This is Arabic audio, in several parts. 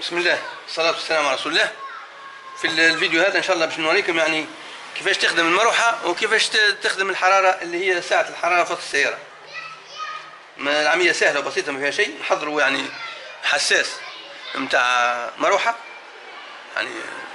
بسم الله، الصلاة والسلام على رسول الله. في الفيديو هذا إن شاء الله باش نوريكم يعني كيفاش تخدم المروحة وكيفاش تخدم الحرارة اللي هي ساعة الحرارة في السيارة. العملية سهلة وبسيطة ما فيها شيء. نحضروا يعني حساس نتاع مروحة يعني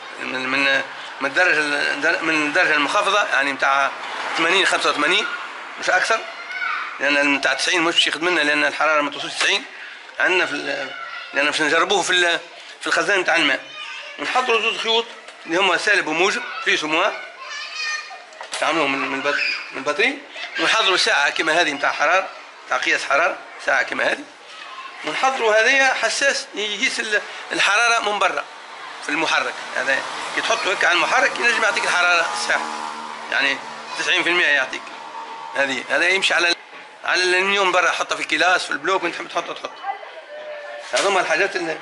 من الدرجة المنخفضة يعني نتاع 80 85 مش أكثر، لأن نتاع 90 مش باش يخدم لنا لأن الحرارة ما توصلش 90 عندنا لأن باش نجربوه في الخزان نتاع الماء. ونحضروا زوج خيوط اللي هما سالب وموجب بليس وموا نستعملوهم من البطاري. ونحضروا ساعة كما هذه نتاع حرارة نتاع قياس حرارة، ساعة كما هذه. ونحضروا هذايا حساس يقيس الحرارة من برا في المحرك. هذا كي تحطه هكا على المحرك ينجم يعطيك الحرارة الصحيحة يعني 90% يعطيك. هذا يمشي على الالمنيوم برا، حطه في كلاس في البلوك وانت تحب تحط. هذوما الحاجات اللي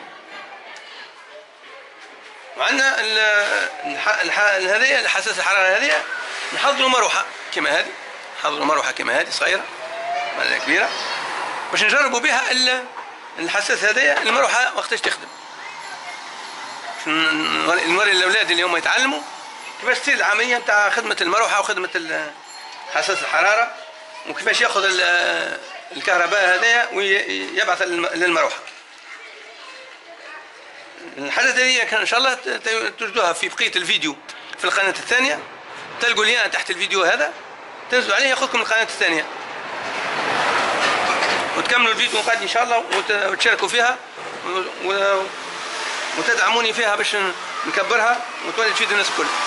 وعندنا هذه الحساس الحرارة. هذه نحضروا مروحة كما هذه، نحضروا مروحة كما هذه صغيرة ولا كبيرة باش نجربوا بها الحساس هذايا المروحة وقتاش تخدم. نوري الأولاد اللي هم يتعلموا كيفاش تصير العملية نتاع خدمة المروحة وخدمة حساس الحرارة وكيفاش ياخذ الكهرباء هذايا ويبعث للمروحة. الحاجة هذه ان شاء الله تجدوها في بقية الفيديو في القناة الثانية. تلقوا لينا تحت الفيديو هذا تنزلوا عليه ياخذكم القناة الثانية وتكملوا الفيديو قاعد ان شاء الله وتشاركوا فيها وتدعموني فيها باش نكبرها وتولي تفيد الناس الكل.